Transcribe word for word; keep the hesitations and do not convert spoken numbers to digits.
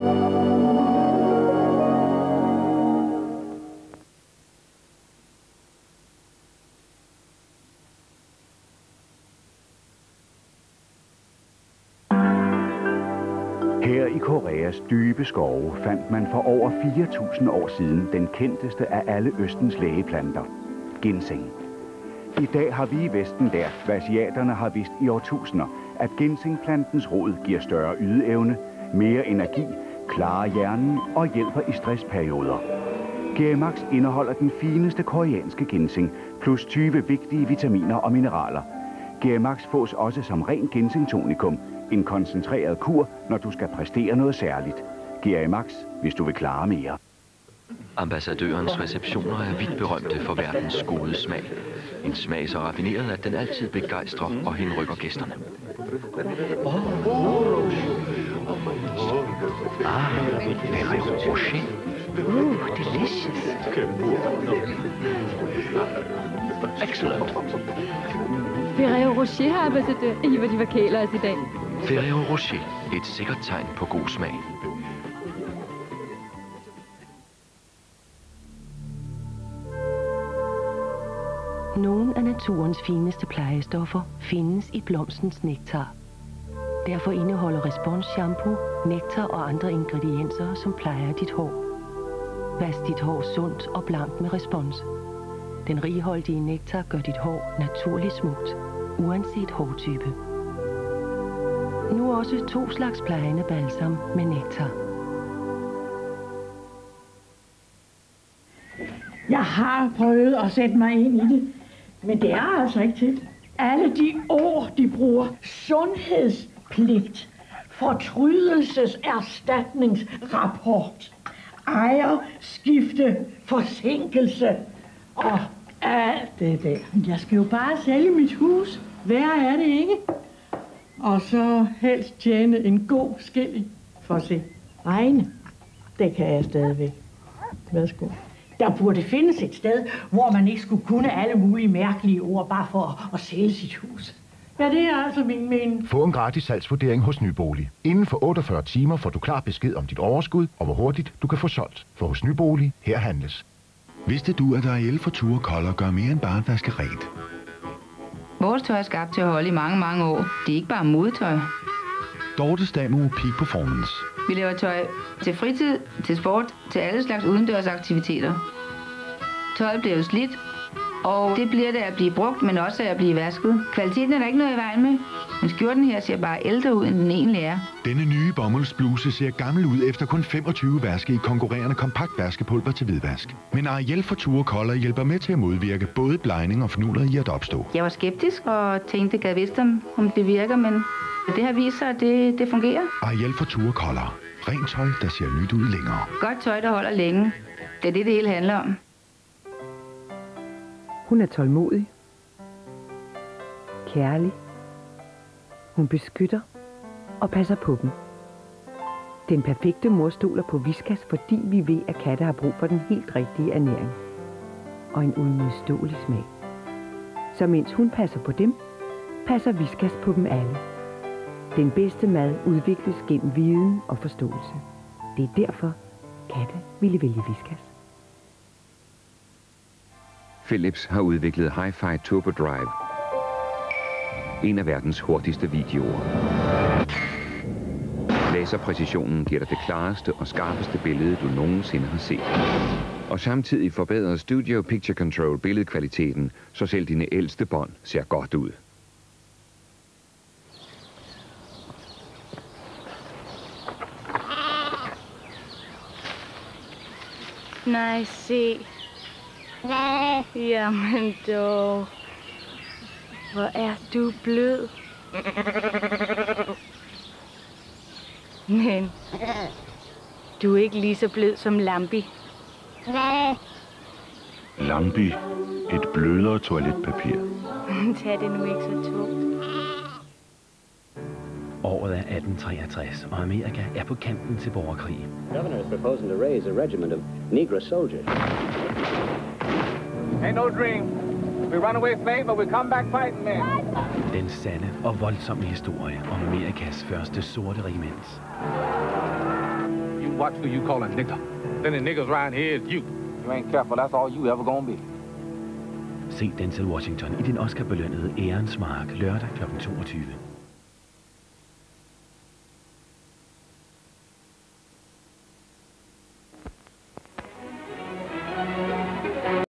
Her i Koreas dybe skove fandt man for over fire tusind år siden den kendteste af alle Østens lægeplanter, ginseng. I dag har vi i Vesten lært, hvad asiaterne har vidst i årtusinder, at ginsengplantens rod giver større ydeevne, mere energi, klarer hjernen og hjælper i stressperioder. G M Max indeholder den fineste koreanske ginseng, plus tyve vigtige vitaminer og mineraler. G M Max fås også som ren ginsengtonikum, en koncentreret kur, når du skal præstere noget særligt. G M Max, hvis du vil klare mere. Ambassadørens receptioner er vidt berømte for verdens gode smag. En smag så raffineret, at den altid begejstrer og henrykker gæsterne. Ah, Ferrero Rocher. Uh, delicious. Excellent. Ferrero Rocher har ambassadør. I, hvor de forkæler os i dag. Ferrero Rocher, et sikkert tegn på god smag. Nogle af naturens fineste plejestoffer findes i blomstens nektar. Derfor indeholder Respons shampoo, nektar og andre ingredienser, som plejer dit hår. Vask dit hår sundt og blankt med Respons. Den righoldige nektar gør dit hår naturligt smukt, uanset hårtype. Nu også to slags plejende balsam med nektar. Jeg har prøvet at sætte mig ind i det, men det er altså ikke til. Alle de ord, de bruger, sundhedspligt, fortrydelseserstatningsrapport, ejerskifte, forsinkelse og alt det der. Jeg skal jo bare sælge mit hus. Værre er det ikke. Og så helst tjene en god skilling for at se. Regne, det kan jeg stadigvæk. Værsgo. Der burde findes et sted, hvor man ikke skulle kunne alle mulige mærkelige ord, bare for at, at sælge sit hus. Ja, det er altså min mening. Få en gratis salgsvurdering hos Nybolig. Inden for otteogfyrre timer får du klar besked om dit overskud, og hvor hurtigt du kan få solgt. For hos Nybolig, her handles. Vidste du, at Ariel for Ture Kolder gør mere end bare at vaske rent? Vores tøj er skabt til at holde i mange, mange år. Det er ikke bare modetøj. Dortes Damo Peak Performance. Vi laver tøj til fritid, til sport, til alle slags udendørsaktiviteter. Tøjet bliver jo slidt, og det bliver det at blive brugt, men også at blive vasket. Kvaliteten er der ikke noget i vejen med, men skjorten her ser bare ældre ud, end den egentlig er. Denne nye bomuldsbluse ser gammel ud efter kun femogtyve vaske i konkurrerende kompakt vaskepulver til hvidvask. Men Ariel for Ture Kolder hjælper med til at modvirke både blegning og fnuller i at opstå. Jeg var skeptisk og tænkte, gad vidst om, om det virker, men det har vist sig, at det, det fungerer. Ariel for Ture Kolder. Rent tøj, der ser nyt ud længere. Godt tøj, der holder længe. Det er det, det hele handler om. Hun er tålmodig, kærlig, hun beskytter og passer på dem. Den perfekte mor stoler på Whiskas, fordi vi ved, at katte har brug for den helt rigtige ernæring og en uimodståelig smag. Så mens hun passer på dem, passer Whiskas på dem alle. Den bedste mad udvikles gennem viden og forståelse. Det er derfor, katte ville vælge Whiskas. Philips har udviklet Hi-Fi Turbo Drive. En af verdens hurtigste videoer. Laserpræcisionen giver dig det klareste og skarpeste billede, du nogensinde har set. Og samtidig forbedrer Studio Picture Control billedkvaliteten, så selv dine ældste bånd ser godt ud. Nej, se. Jamen dog. Hvor er du blød. Men du er ikke lige så blød som Lambi. Lambi. Et blødere toiletpapir. Tag det nu ikke så tungt. Året er atten treogtres, og Amerika er på kanten til borgerkrig. Governor is proposing to raise a regiment of Negro soldiers. Ain't no dream. We run away slave, but we come back fighting men. Den sande og voldsomme historie om Amerikas første sorte regiment. watch who you call a nigger. Then the niggers around here is you. You ain't careful, that's all you ever gonna be. Se Denzel Washington i den Oscar-belønnede Ærens Mark lørdag klokken toogtyve.